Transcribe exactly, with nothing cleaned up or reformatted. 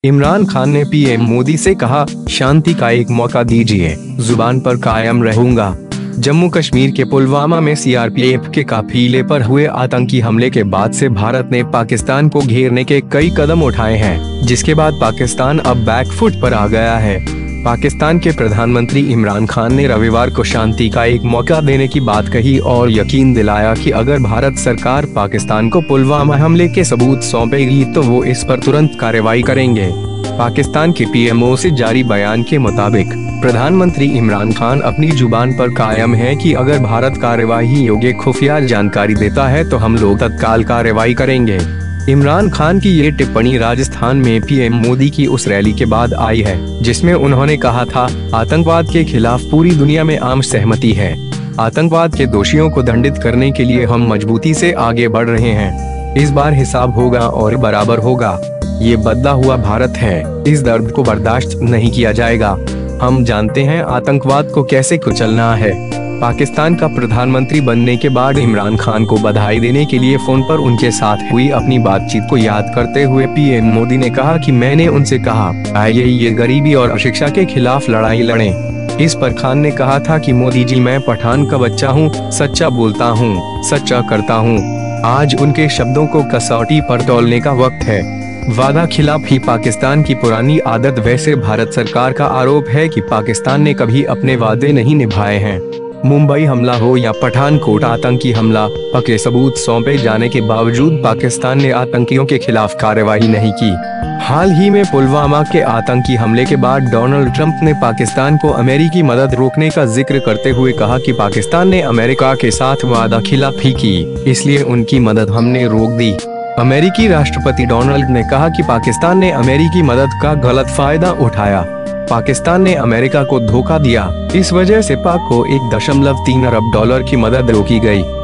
इमरान खान ने पीएम मोदी से कहा, शांति का एक मौका दीजिए, जुबान पर कायम रहूंगा। जम्मू कश्मीर के पुलवामा में सीआरपीएफ के काफिले पर हुए आतंकी हमले के बाद से भारत ने पाकिस्तान को घेरने के कई कदम उठाए हैं, जिसके बाद पाकिस्तान अब बैकफुट पर आ गया है। पाकिस्तान के प्रधानमंत्री इमरान खान ने रविवार को शांति का एक मौका देने की बात कही और यकीन दिलाया कि अगर भारत सरकार पाकिस्तान को पुलवामा हमले के सबूत सौंपेगी तो वो इस पर तुरंत कार्रवाई करेंगे। पाकिस्तान के पीएमओ से जारी बयान के मुताबिक प्रधानमंत्री इमरान खान अपनी जुबान पर कायम है कि अगर भारत कार्यवाही योग्य खुफिया जानकारी देता है तो हम लोग तत्काल कार्रवाई करेंगे। इमरान खान की ये टिप्पणी राजस्थान में पीएम मोदी की उस रैली के बाद आई है, जिसमें उन्होंने कहा था, आतंकवाद के खिलाफ पूरी दुनिया में आम सहमति है। आतंकवाद के दोषियों को दंडित करने के लिए हम मजबूती से आगे बढ़ रहे हैं। इस बार हिसाब होगा और बराबर होगा। ये बदला हुआ भारत है, इस दर्द को बर्दाश्त नहीं किया जाएगा। हम जानते हैं आतंकवाद को कैसे कुचलना है। पाकिस्तान का प्रधानमंत्री बनने के बाद इमरान खान को बधाई देने के लिए फोन पर उनके साथ हुई अपनी बातचीत को याद करते हुए पीएम मोदी ने कहा कि मैंने उनसे कहा, आइए ये गरीबी और अशिक्षा के खिलाफ लड़ाई लड़ें। इस पर खान ने कहा था कि मोदी जी, मैं पठान का बच्चा हूँ, सच्चा बोलता हूँ, सच्चा करता हूँ। आज उनके शब्दों को कसौटी पर तौलने का वक्त है। वादा खिलाफ ही पाकिस्तान की पुरानी आदत। वैसे भारत सरकार का आरोप है कि पाकिस्तान ने कभी अपने वादे नहीं निभाए हैं। मुंबई हमला हो या पठानकोट आतंकी हमला, पक्के सबूत सौंपे जाने के बावजूद पाकिस्तान ने आतंकियों के खिलाफ कार्रवाई नहीं की। हाल ही में पुलवामा के आतंकी हमले के बाद डोनाल्ड ट्रंप ने पाकिस्तान को अमेरिकी मदद रोकने का जिक्र करते हुए कहा कि पाकिस्तान ने अमेरिका के साथ वादा खिलाफी की, इसलिए उनकी मदद हमने रोक दी। अमेरिकी राष्ट्रपति डोनाल्ड ने कहा कि पाकिस्तान ने अमेरिकी मदद का गलत फायदा उठाया। पाकिस्तान ने अमेरिका को धोखा दिया, इस वजह से पाक को एक दशमलव तीन अरब डॉलर की मदद रोकी गई।